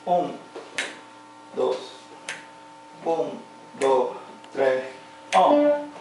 1, 2, 1, 2, 3, 1.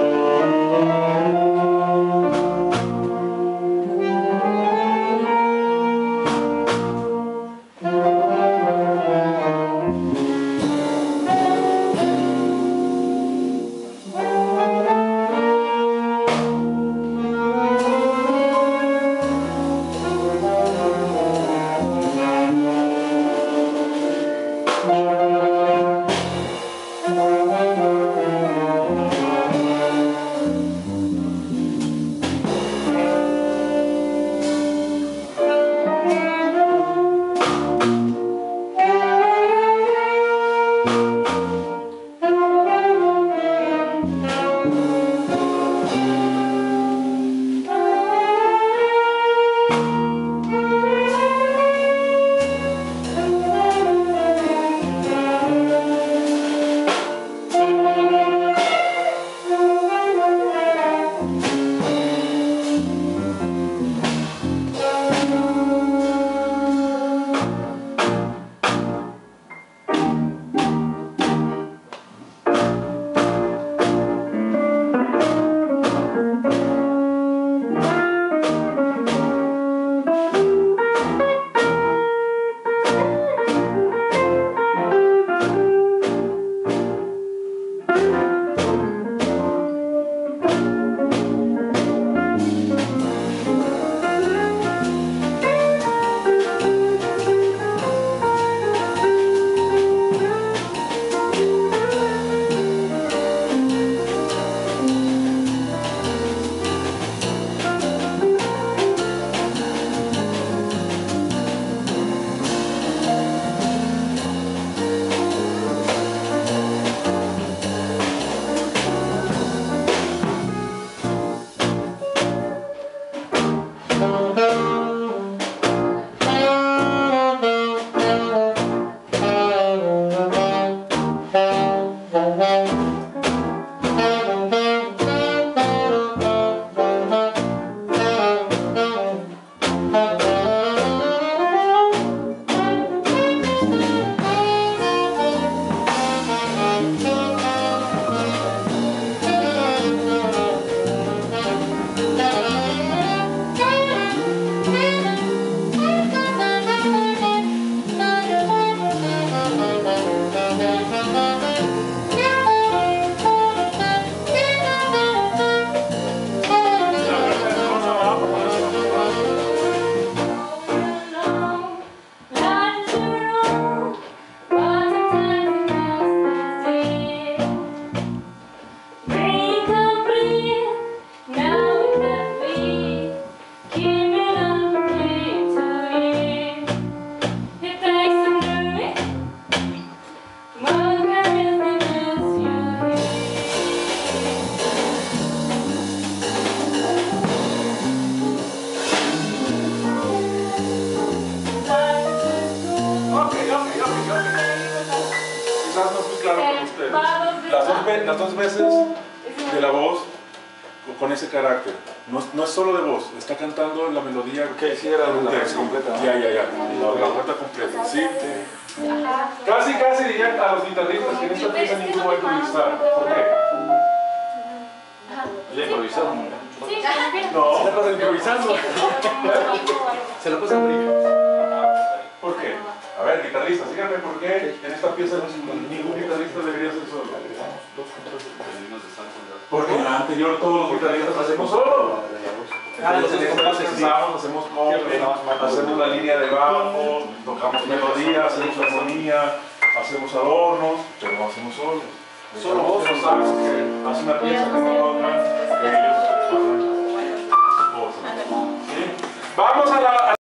Quizás no fui claro con ustedes. Las dos veces de la voz con ese carácter. No es solo de voz, está cantando la melodía que sí era la texto completa. Ya. La vuelta completa, ¿sí? Casi dirían a los guitarristas que en esta pieza ninguno va a improvisar. ¿Por qué? ¿Ya improvisaron? No, se la pasan improvisando. Se lo pasan brillo. ¿Por qué? A ver, guitarristas, díganme por qué en esta pieza ningún guitarrista debería ser solo. Porque en la anterior todos los guitarristas hacemos solo. Hacemos copia, hacemos la línea de bajo, tocamos melodía, hacemos armonía, hacemos adornos, pero no hacemos solos. Solo vos no sabes que hace una pieza que no toca, ellos. Vamos a la